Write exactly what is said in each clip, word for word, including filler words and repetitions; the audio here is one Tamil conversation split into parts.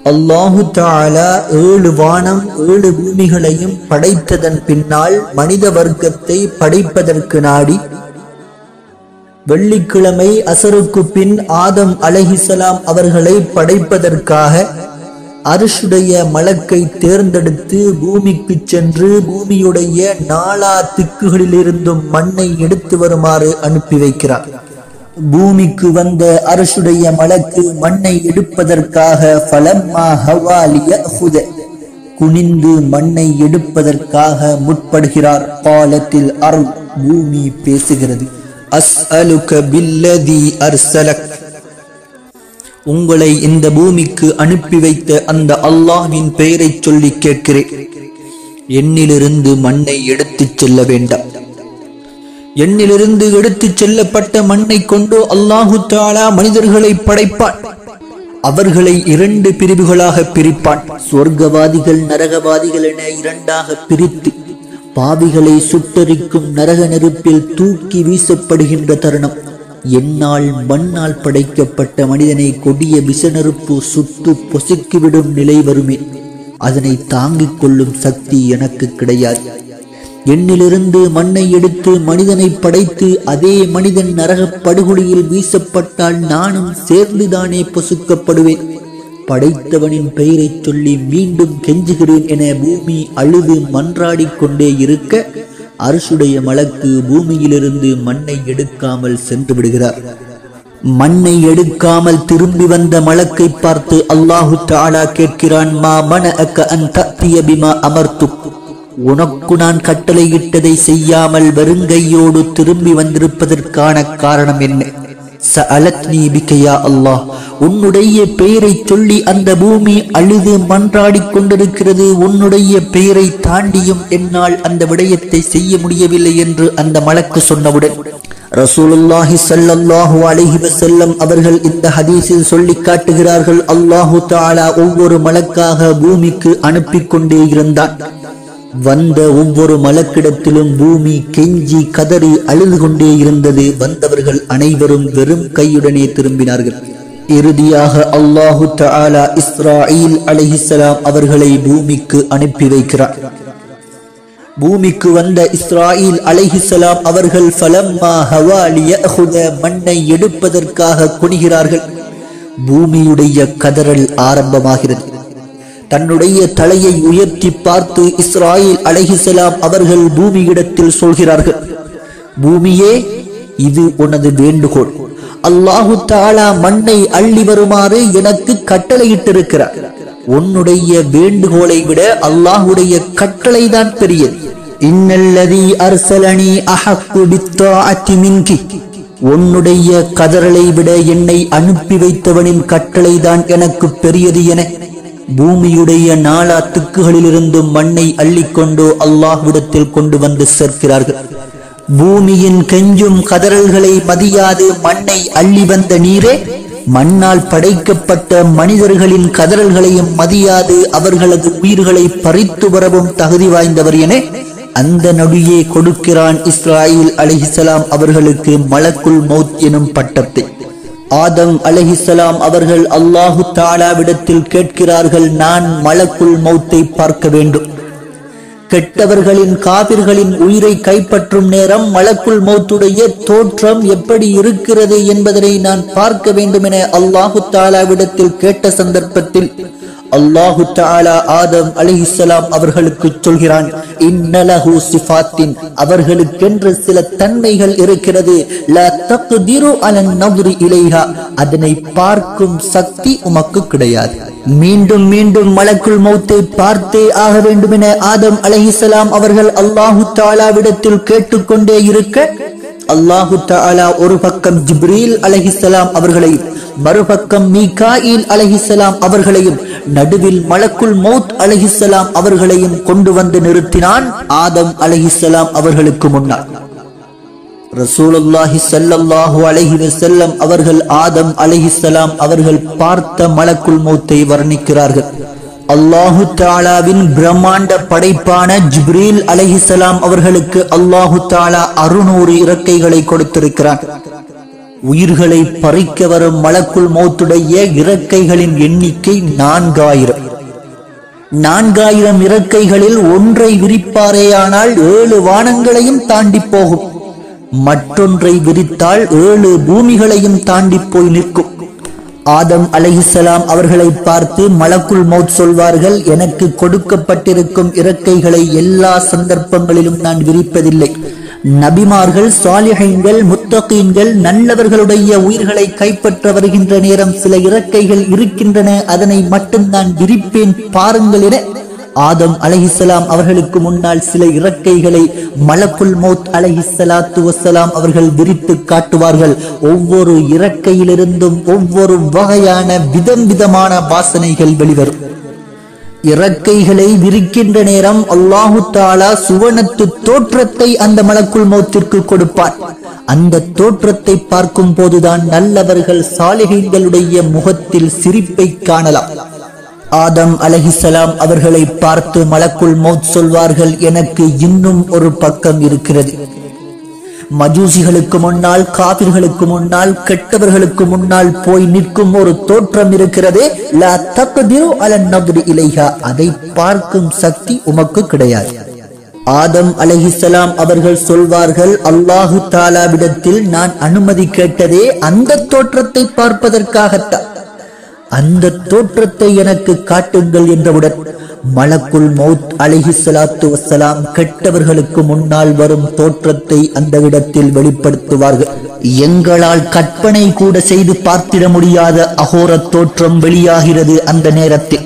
அல்லாஹு தஆலா ஏழு வானம் ஏழு பூமிகளையும் படைத்ததன் பின்னால் மனித வர்க்கத்தை படைப்பதற்கு நாடி வெள்ளிக்கிழமை அசருக்கு பின் ஆதம் அலைஹிஸ்ஸலாம் அவர்களை படைப்பதற்காக அர்ஷுடைய மலக்கை தேர்ந்தெடுத்து பூமிக்கு சென்று பூமியுடைய நாலா திக்குகளிலிருந்தும் மண்ணை எடுத்து வருமாறு அனுப்பி வைக்கிறார். பூமிக்கு வந்த அர்ஷுடைய மலக்கு மண்ணை எடுப்பதற்காக ஃபலம்மா ஹவாலிய ஹுத குனிந்து மண்ணை எடுப்பதற்காக முற்படுகிறார். காலத்தில் அருள் பூமி பேசுகிறது. அஸ்அலுக பில்லதி அர்சலக், உங்களை இந்த பூமிக்கு அனுப்பி வைத்த அந்த அல்லாஹ்வின் பெயரை சொல்லி கேட்கிறேன், என்னிலிருந்து மண்ணை எடுத்துச் செல்ல வேண்டாம். என்னிலிருந்து எடுத்துச் செல்லப்பட்ட மண்ணை கொண்டு அல்லாஹு தஆலா மனிதர்களை படைப்பான். அவர்களை இரண்டு பிரிவுகளாக பிரிப்பான். சொர்க்கவாதிகள் நரகவாதிகள் என இரண்டாக பிரித்து பாவிகளை சுட்டரிக்கும் நரக நெருப்பில் தூக்கி வீசப்படுகின்ற தருணம், என்னால் மண்ணால் படைக்கப்பட்ட மனிதனை கொடிய விஷ நெருப்பு சுட்டு பொசுக்கிவிடும் நிலை வருமே, அதனை தாங்கிக் கொள்ளும் சக்தி எனக்கு கிடையாது. என்னிலிருந்து மண்ணை எடுத்து மனிதனை படைத்து அதே மனிதன் நரக படுகொலியில் வீசப்பட்டால் நானும் சேர்ந்துதானே பொசுக்கப்படுவேன். படைத்தவனின் பெயரை சொல்லி மீண்டும் கெஞ்சுகிறேன் என பூமி அழுது மன்றாடி கொண்டே இருக்க அர்ஷுடைய மலக்கு பூமியிலிருந்து மண்ணை எடுக்காமல் சென்று விடுகிறார். மண்ணை எடுக்காமல் திரும்பி வந்த மலக்கை பார்த்து அல்லாஹு தஆலா கேட்கிறான், மா மனஅக அன் தஅதிய பிமா அமர்துக், உனக்கு நான் கட்டளையிட்டதை செய்யாமல் வெறுங்கையோடு திரும்பி வந்திருப்பதற்கான காரணம் என்ன? சஅலத்னி பிக யா அல்லாஹ், உன்னுடைய பெயரை சொல்லி அந்த பூமி அழுது மன்றாடி கொண்டிருக்கிறது. உன்னுடைய பெயரை தாண்டியும் என்னால் அந்த விடயத்தை செய்ய முடியவில்லை என்று அந்த மலக்கு சொன்னவுடன் ரசூலுல்லாஹி ஸல்லல்லாஹு அலைஹி வஸல்லம் அவர்கள் இந்த ஹதீஸில் சொல்லி காட்டுகிறார்கள், அல்லாஹு தஆலா ஒவ்வொரு மலக்காக பூமிக்கு அனுப்பி கொண்டே இருந்தான். வந்த ஒவ்வொரு மலக்கிடத்திலும் பூமி கெஞ்சி கதறி அழுது கொண்டே இருந்தது. வந்தவர்கள் அனைவரும் வெறும் கையுடனே திரும்பினார்கள். இறுதியாக அல்லாஹு தஆலா இஸ்ராயீல் அலைஹிஸ்ஸலாம் அவர்களை பூமிக்கு அனுப்பி வைக்கிறார். பூமிக்கு வந்த இஸ்ராயீல் அலைஹிஸ்ஸலாம் அவர்கள் ஃபலம்மா ஹவாலிய ஹுத மண்ணை எடுப்பதற்காக குனிகிறார்கள். பூமியுடைய கதறல் ஆரம்பமாகிறது. தன்னுடைய தலையை உயர்த்தி பார்த்து இஸ்ராயீல் அலைஹிஸ்ஸலாம் அவர்கள் பூமியிடத்தில் சொல்கிறார்கள், பூமியே, இது உனது வேண்டுகோள். அல்லாஹு தஆலா மண்ணை அள்ளி வருமாறு எனக்கு கட்டளையிட்டிருக்கிறார். உன்னுடைய வேண்டுகோளை விட அல்லாஹுடைய கட்டளைதான் பெரியது. இன்னல்லதி அர்சலனி அஹக்கு பித்தாஅத்தி மின்கி, உன்னுடைய கதறலை விட என்னை அனுப்பி வைத்தவனின் கட்டளைதான் எனக்கு பெரியது என பூமியுடைய நாலா திக்குகளிலிருந்தும் மண்ணை அள்ளிக்கொண்டு அல்லாஹ்விடத்தில் கொண்டு வந்து சேர்க்கிறார்கள். பூமியின் கெஞ்சும் கதறல்களை மதியாது மண்ணை அள்ளி வந்த நீரே, மண்ணால் படைக்கப்பட்ட மனிதர்களின் கதறல்களையும் மதியாது அவர்களது உயிர்களை பறித்து வரவும் தகுதி வாய்ந்தவர் என அந்த நொடியே கொடுக்கிறான் இஸ்ராயீல் அலைஹிஸ்ஸலாம் அவர்களுக்கு மலக்குல் மௌத் எனும் பட்டத்தை. ஆதம் அலைஹிஸ்ஸலாம் அவர்கள் அல்லாஹு தஆலாவிடத்தில் கேட்கிறார்கள், நான் மலக்குல் மௌத்தை பார்க்க வேண்டும். கெட்டவர்களின் காபிர்களின் உயிரை கைப்பற்றும் நேரம் மலக்குல் மௌத்துடைய தோற்றம் எப்படி இருக்கிறது என்பதனை நான் பார்க்க வேண்டும் என அல்லாஹு தஆலாவிடத்தில் கேட்ட சந்தர்ப்பத்தில் அல்லாஹு தஆலா ஆதம் அலைஹிஸ்ஸலாம் அவர்களுக்கு சொல்கிறான், இன்னலஹு சிஃபாத்தின், அவர்களுக்கென்று சில தன்மைகள் இருக்கிறது. லா தக்திரு அலன் நظரி இலைஹா, அதனை பார்க்கும் சக்தி உமக்கு கிடையாது. மீண்டும் மீண்டும் மலக்குல் மௌத்தை பார்த்தே ஆக வேண்டும் என ஆதம் அலைஹிஸ்ஸலாம் அவர்கள் அல்லாஹு தஆலாவிடத்தில் கேட்டுக்கொண்டே இருக்க அல்லாஹு தஆலா ஒரு பக்கம் ஜிப்ரீல் அலைஹிஸ்ஸலாம் அவர்களையும் மறுபக்கம் மீகாயில் அலைஹிஸ்ஸலாம் அவர்களையும் நடுவில் மலக்குல் மௌத் அலைஹிஸ்ஸலாம் அவர்களையும் கொண்டு வந்து நிறுத்தினான் ஆதம் அலைஹிஸ்ஸலாம் அவர்களுக்கு முன்னால். ரசூலுல்லாஹி ஸல்லல்லாஹு அலைஹி வஸல்லம் அவர்கள் ஆதம் அலைஹிஸ்ஸலாம் அவர்கள் பார்த்த மலக்குல் மௌத்தை வர்ணிக்கிறார்கள். அல்லாஹு தஆலாவின் பிரம்மாண்ட படைப்பான ஜிப்ரீல் அலைஹிஸ்ஸலாம் அவர்களுக்கு அல்லாஹு தஆலா அறுநூறு இறக்கைகளை கொடுத்திருக்கிறான். உயிர்களை பறிக்க வரும் மலக்குல் மௌத்துடைய இறக்கைகளின் எண்ணிக்கை நான்காயிரம். நான்காயிரம் இறக்கைகளில் ஒன்றை விரிப்பாரேயானால் ஏழு வானங்களையும் தாண்டி போகும். மற்றொன்றை விரித்தால் ஏழு பூமிகளையும் தாண்டி போய் நிற்கும். ஆதம் அலைஹிஸ்ஸலாம் அவர்களை பார்த்து மலக்குல் மௌத் சொல்வார்கள், எனக்கு கொடுக்கப்பட்டிருக்கும் இறக்கைகளை எல்லா சந்தர்ப்பங்களிலும் நான் விரிப்பதில்லை. நபிமார்கள், சாலிஹீன்கள், முத்தகீன்கள், நல்லவர்களுடைய உயிர்களை கைப்பற்ற வருகின்ற நேரம் சில இறக்கைகள் இருக்கின்றன, அதனை மட்டும் நான் விரிப்பேன் பாருங்கள் என ஆதம் அலைஹிஸ்ஸலாம் அவர்களுக்கு முன்னால் சில இறக்கைகளை மலக்குல் மௌத் அலைஹிஸ்ஸலாத்து வஸ்ஸலாம் அவர்கள் விரித்து காட்டுவார்கள். ஒவ்வொரு இறக்கையிலிருந்தும் ஒவ்வொரு வகையான விதம் விதமான வாசனைகள் வெளிவரும். இறக்கைகளை விரிக்கின்ற நேரம் அல்லாஹு தஆலா சுவனத்து தோற்றத்தை அந்த மலக்குல் மௌத்திற்கு கொடுப்பார். அந்த தோற்றத்தை பார்க்கும் போதுதான் நல்லவர்கள் சாலிஹீன்களுடைய முகத்தில் சிரிப்பை காணலாம். ஆதம் அலைஹிஸ்ஸலாம் அவர்களை பார்த்து மலக்குல் மௌத் சொல்வார்கள், எனக்கு இன்னும் ஒரு பக்கம் இருக்கிறது. மஜூசிகளுக்கு முன்னால், காபிர்களுக்கு முன்னால், கெட்டவர்களுக்கு முன்னால் போய் நிற்கும் ஒரு தோற்றம் இருக்கிறதே, லா தக்திரு அலன் நத்ரி இலைஹா, அதை பார்க்கும் சக்தி உமக்கு கிடையாது. ஆதம் அலைஹிஸ்ஸலாம் அவர்கள் சொல்வார்கள், அல்லாஹு தஆலாவிடத்தில் நான் அனுமதி கேட்டதே அந்த தோற்றத்தை பார்ப்பதற்காகத்தான். அந்த தோற்றத்தை எனக்கு காட்டுங்கள் என்றவுடன் மலக்குல் மௌத் அலைஹிஸ்ஸலாத்து வஸ்ஸலாம் கெட்டவர்களுக்கு முன்னால் வரும் தோற்றத்தை அந்த இடத்தில் வெளிப்படுத்துவார்கள். எங்களால் கற்பனை கூட செய்து பார்த்திட முடியாத அகோர தோற்றம் வெளியாகிறது அந்த நேரத்தில்.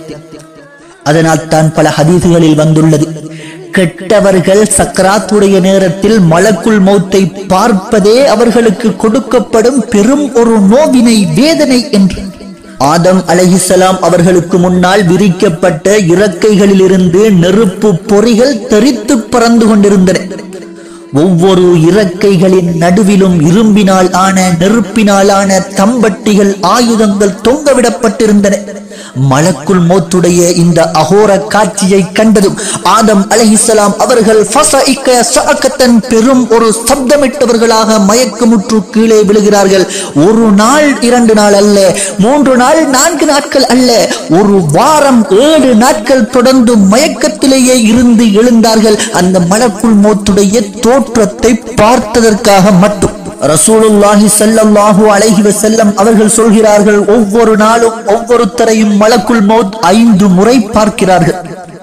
அதனால் தான் பல ஹதீசுகளில் வந்துள்ளது, கெட்டவர்கள் சக்கராத்துடைய நேரத்தில் மலக்குல் மௌத்தை பார்ப்பதே அவர்களுக்கு கொடுக்கப்படும் பெரும் ஒரு நோவினை, வேதனை என்று. ஆதம் அலைஹிஸ்ஸலாம் அவர்களுக்கு முன்னால் விரிக்கப்பட்ட இறக்கைகளிலிருந்து நெருப்பு பொறிகள் தெறித்து பறந்து கொண்டிருந்தன. ஒவ்வொரு இறக்கைகளின் நடுவிலும் இரும்பினால் ஆன, நெருப்பினால் ஆன தம்பட்டிகள், ஆயுதங்கள் தொங்கவிடப்பட்டிருந்தன. மலக்குல் மௌத்துடைய இந்த அகோர காட்சியை கண்டதும் ஆதம் அலைஹிஸ்ஸலாம் அவர்கள் ஃபஸஇக ஸஅகத்தன், பெரும் ஒரு சப்தமிட்டவர்களாக மயக்கமுற்று கீழே விழுகிறார்கள். ஒரு நாள், இரண்டு நாள் அல்ல, மூன்று நாள், நான்கு நாட்கள் அல்ல, ஒரு வாரம், ஏழு நாட்கள் தொடர்ந்து மயக்கத்திலேயே இருந்து எழுந்தார்கள். அந்த மலக்குல் மௌத்துடைய தோற்றத்தை பார்த்ததற்காக மட்டும். ரசூலுல்லாஹி ஸல்லல்லாஹு அலைஹி வஸல்லம் அவர்கள் சொல்கிறார்கள், ஒவ்வொரு நாளும் ஒவ்வொருத்தரையும் மலக்குல் மௌத் ஐந்து முறை பார்க்கிறார்கள்.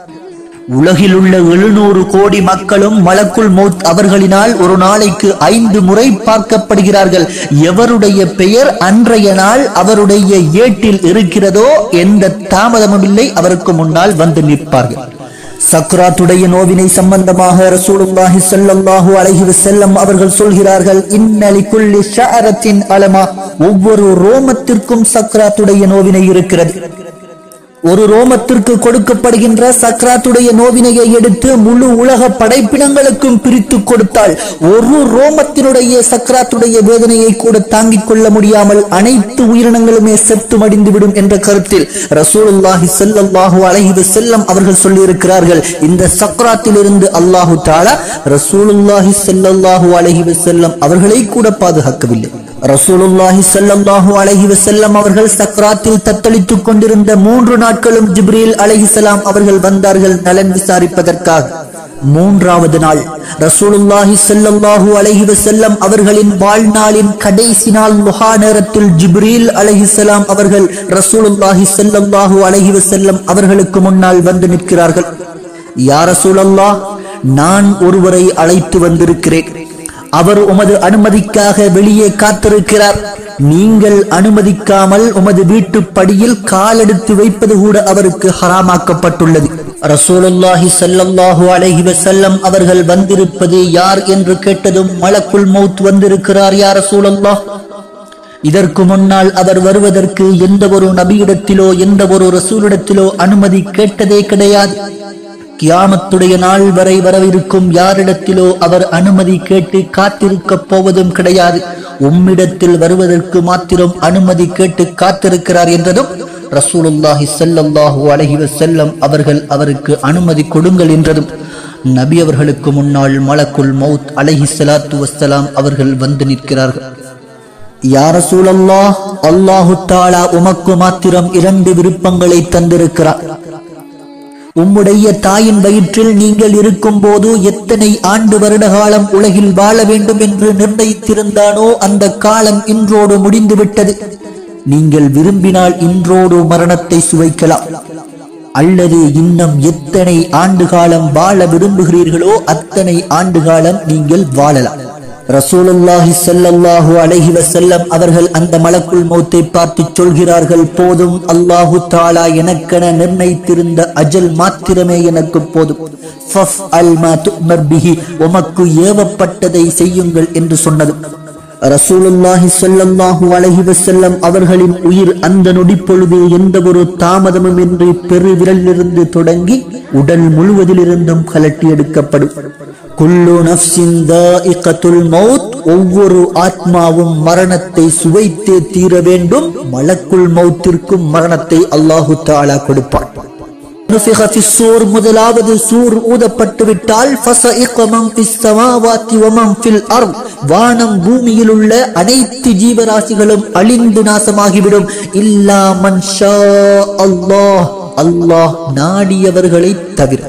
உலகில் உள்ள எழுநூறு கோடி மக்களும் மலக்குல் மௌத் அவர்களினால் ஒரு நாளைக்கு ஐந்து முறை பார்க்கப்படுகிறார்கள். எவருடைய பெயர் அன்றைய நாள் அவருடைய ஏட்டில் இருக்கிறதோ எந்த தாமதமும் இல்லை, அவருக்கு முன்னால் வந்து நிற்பார்கள். சக்ராத்துடைய நோவினை சம்பந்தமாக ரசூலுல்லாஹி ஸல்லல்லாஹு அலைஹி வஸல்லம் அவர்கள் சொல்கிறார்கள், இன்ன லிகுல்லி ஷஅரத்தின் அலமா, ஒவ்வொரு ரோமத்திற்கும் சக்ராத்துடைய நோவினை இருக்கிறது. ஒரு ரோமத்திற்கு கொடுக்கப்படுகின்ற சக்ராத்துடைய நோவினையை எடுத்து முழு உலக படைப்பினங்களுக்கும் பிரித்து கொடுத்தால் ஒரு ரோமத்தினுடைய சக்ராத்துடைய வேதனையை கூட தாங்கிக் கொள்ள முடியாமல் அனைத்து உயிரினங்களுமே செத்து மடிந்துவிடும் என்ற கருத்தில் ரசூலுல்லாஹி ஸல்லல்லாஹு அலைஹி வஸல்லம் அவர்கள் சொல்லி இருக்கிறார்கள். இந்த சக்ராத்திலிருந்து அல்லாஹு தஆலா ரசூலுல்லாஹி ஸல்லல்லாஹு அலைஹி வஸல்லம் அவர்களை கூட பாதுகாக்கவில்லை. ரசூலுல்லாஹி ஸல்லல்லாஹு அலைஹி வஸல்லம் அவர்கள் சக்ராத்தில் தத்தளித்துக் கொண்டிருந்த மூன்று நாட்களும் ஜிப்ரீல் அலைஹிஸ்ஸலாம் அவர்கள் வந்தார்கள் நலன் விசாரிப்பதற்காக. மூன்றாவது நாள் ரசூலுல்லாஹி ஸல்லல்லாஹு அலைஹி வஸல்லம் அவர்களின் வாழ்நாளின் கடைசி நாள் லுஹா நேரத்தில் ஜிப்ரீல் அலைஹிஸ்ஸலாம் அவர்கள் ரசூலுல்லாஹி ஸல்லல்லாஹு அலைஹி வஸல்லம் அவர்களுக்கு முன்னால் வந்து நிற்கிறார்கள். யா ரசூலல்லாஹ், நான் ஒருவரை அழைத்து வந்திருக்கிறேன். அவர் உமது அனுமதிக்காக வெளியே காத்திருக்கிறார். நீங்கள் அனுமதிக்காமல் உமது வீட்டு படியில் காலெடுத்து வைப்பது கூட அவருக்கு ஹராமாக்கப்பட்டுள்ளது. ரசூலுல்லாஹி ஸல்லல்லாஹு அலைஹி வஸல்லம் அவர்கள் வந்திருப்பது யார் என்று கேட்டதும், மலக்குல் மௌத் வந்திருக்கிறார் யா ரசூலல்லாஹ். இதற்கு முன்னால் அவர் வருவதற்கு எந்த ஒரு நபியிடத்திலோ எந்த ஒரு ரசூலிடத்திலோ அனுமதி கேட்டதே கிடையாது. கியாமத்துடைய நாள் வரை வரவிருக்கும் யாரிடத்திலோ அவர் அனுமதி கேட்டு காத்திருக்க போவதும் கிடையாது. உம்மிடத்தில் வருவதற்கு மாத்திரம் அனுமதி கேட்டு காத்திருக்கிறார் என்றதும் ரசூலுல்லாஹி ஸல்லல்லாஹு அலைஹி வஸல்லம் அவர்கள் அவருக்கு அனுமதி கொடுங்கள் என்றதும் நபி அவர்களுக்கு முன்னால் மலக்குல் மௌத் அலைஹி ஸலாத்து வஸ்ஸலாம் அவர்கள் வந்து நிற்கிறார்கள். யா ரசூலல்லாஹ், அல்லாஹு தஆலா உமக்கு மாத்திரம் இரண்டு விருப்பங்களை தந்திருக்கிறார். உம்முடைய தாயின் வயிற்றில் நீங்கள் இருக்கும் போது எத்தனை ஆண்டு வருட காலம் உலகில் வாழ வேண்டும் என்று நிர்ணயித்திருந்தானோ அந்த காலம் இன்றோடு முடிந்துவிட்டது. நீங்கள் விரும்பினால் இன்றோடு மரணத்தை சுவைக்கலாம், அல்லது இன்னும் எத்தனை ஆண்டு காலம் வாழ விரும்புகிறீர்களோ அத்தனை ஆண்டு காலம் நீங்கள் வாழலாம். ரசூலுல்லாஹி ஸல்லல்லாஹு அலைஹி வஸல்லம் அவர்கள் அந்த மலக்குல் மௌத்தை பார்த்து சொல்கிறார்கள், போதும், அல்லாஹு தஆலா எனக்கென நிர்ணயித்திருந்த அஜல் மாத்திரமே எனக்கு போதும். ஃபஃஅல் மா துஅமர் பிஹி, உமக்கு ஏவப்பட்டதை செய்யுங்கள் என்று சொன்னது. ரசூலுல்லாஹி ஸல்லல்லாஹு அலைஹி வஸல்லம் அவர்களின் உயிர் அந்த நொடி பொழுது எந்த ஒரு தாமதமும் இன்றி பெரு விரலிலிருந்து தொடங்கி உடல் முழுவதிலிருந்தும் கலட்டி எடுக்கப்படும். குல்லு நஃப்ஸின் தாயிகத்துல் மௌத், ஒவ்வொரு ஆத்மாவும் மரணத்தை சுவைத்தே தீர வேண்டும். மலக்குல் மௌத்திற்கும் மரணத்தை அல்லாஹு தஆலா கொடுப்பார். முதலாவது சூர் ஊதப்பட்டு விட்டால் வானம் பூமியில் உள்ள அனைத்து ஜீவராசிகளும் அழிந்து நாசமாகிவிடும். இல்லா மன் ஷா அல்லாஹ், அல்லாஹ் நாடியவர்களை தவிர.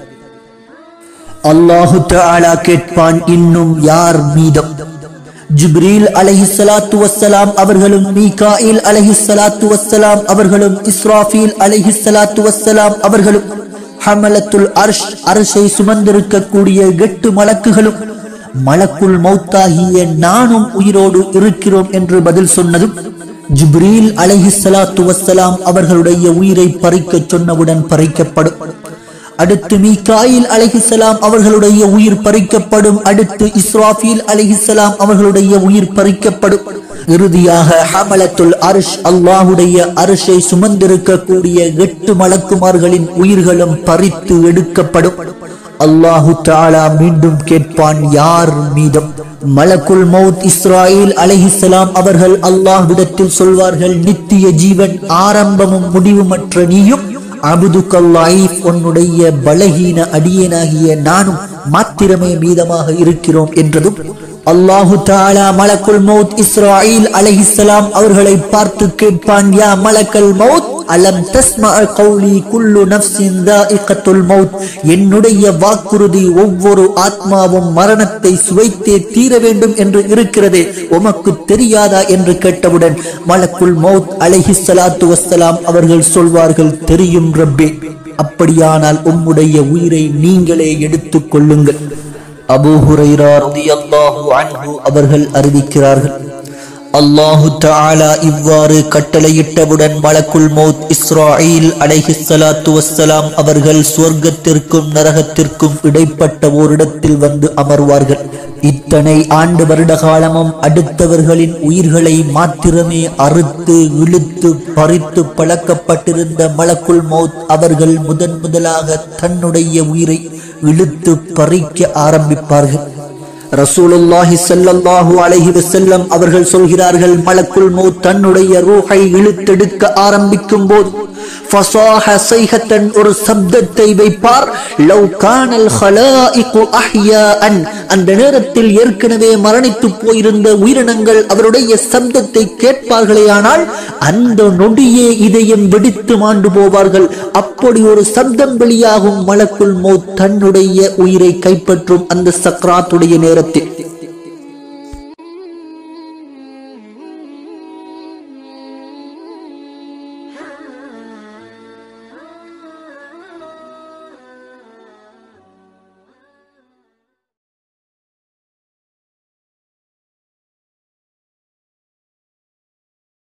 அல்லாஹு தஆலா கேட்பான், இன்னும் யார் மீதம்? ஜிப்ரீல் அலைஹிஸ்ஸலாத்து வஸ்ஸலாம் அவர்களும், மீகாயில் அலைஹிஸ்ஸலாத்து வஸ்ஸலாம் அவர்களும், இஸ்ராஃபீல் அலைஹிஸ்ஸலாத்து வஸ்ஸலாம் அவர்களும், ஹமலத்துல் அர்ஷ், அர்ஷை சுமந்திருக்கக்கூடிய எட்டு மலக்குகளும், மலக்குல் மௌத்தாகிய நானும் உயிரோடு இருக்கிறோம் என்று பதில் சொன்னதும் ஜிப்ரீல் அலைஹிஸ்ஸலாத்து வஸ்ஸலாம் அவர்களுடைய உயிரை பறிக்க சொன்னவுடன் பறிக்கப்படும். அடுத்து மீகாயில் அலைஹிஸ்ஸலாம் அவர்களுடைய உயிர் பறிக்கப்படும். அடுத்து இஸ்ராஃபீல் அலைஹிஸ்ஸலாம் அவர்களுடைய உயிர் பறிக்கப்படும். இறுதியாக ஹமலத்துல் அர்ஷ், அல்லாஹுடைய அர்ஷை சுமந்திருக்கக்கூடிய எட்டு மலக்குமார்களின் உயிர்களும் பறித்து எடுக்கப்படும். அல்லாஹு தஆலா மீண்டும் கேட்பான், யார் மீதம்? மலக்குல் மௌத் இஸ்ராயில் அலைஹிஸ்ஸலாம் அவர்கள் அல்லாஹ்விடத்தில் சொல்வார்கள், நித்திய ஜீவன், ஆரம்பமும் முடிவுமற்ற நீயும், அபுதுக்கல்லாயிஃப், உன்னுடைய பலகீன அடியேனாகிய நானும் மாத்திரமே மீதமாக இருக்கிறோம் என்றதும் அல்லாஹு தஆலா மலக்குல் மௌத் இஸ்ராயில் அலைஹிஸ்ஸலாம் அவர்களை பார்த்து கேட்பான், யா மலக்கல் மௌத், அலம் தஸ்மஅ கௌலி குல்லு நஃப்ஸின் தாயிகத்துல் மௌத், என்னுடைய வாக்குறுதி ஒவ்வொரு ஆத்மாவும் மரணத்தை சுவைத்தே தீர வேண்டும் என்று இருக்கிறதே, உமக்கு தெரியாதா என்று கேட்டவுடன் மலக்குல் மௌத் அலைஹிஸ்ஸலாத்து வஸ்ஸலாம் அவர்கள் சொல்வார்கள், தெரியும் ரப்பே, அப்படியானால் உம்முடைய உயிரை நீங்களே எடுத்துக் கொள்ளுங்கள். அபூ ஹுரைரா ரலியல்லாஹு அன்ஹு அவர்கள் அறிவிக்கிறார்கள், அல்லாஹு தஆலா இவ்வாறு கட்டளையிட்டவுடன் மலக்குல் மௌத் இஸ்ராயில் அலைஹிஸ்ஸலாத்து வஸ்ஸலாம் அவர்கள் சுவர்க்கத்திற்கும் நரகத்திற்கும் இடைப்பட்ட ஓரிடத்தில் வந்து அமர்வார்கள். இத்தனை ஆண்டு வருட காலமும் அடுத்தவர்களின் உயிர்களை மாத்திரமே அறுத்து இழுத்து பறித்து பழக்கப்பட்டிருந்த மலக்குல் மௌத் அவர்கள் முதன் முதலாக தன்னுடைய உயிரை இழுத்து பறிக்க ஆரம்பிப்பார்கள். ரசூலுல்லாஹி ஸல்லல்லாஹு அலைஹி வஸல்லம் அவர்கள் சொல்கிறார்கள், மலக்குல் மௌத் தன்னுடைய ரூஹை இழுத்தெடுக்க ஆரம்பிக்கும் போது ஃபஸாஹ ஸைஹத்தன், ஒரு சப்தத்தை வைப்பார். லவ் கானல் ஹலாயிகு அஹ்யாஅன், அந்த நேரத்தில் ஏற்கனவே மரணித்து போயிருந்த உயிரினங்கள் அவருடைய சப்தத்தை கேட்பார்களேயானால் அந்த நொடியே இதயம் வெடித்து மாண்டு போவார்கள். அப்படி ஒரு சப்தம் வெளியாகும். மலக்குல் மௌத் தன்னுடைய உயிரை கைப்பற்றும் அந்த சக்ராத்துடைய நேரத்தில்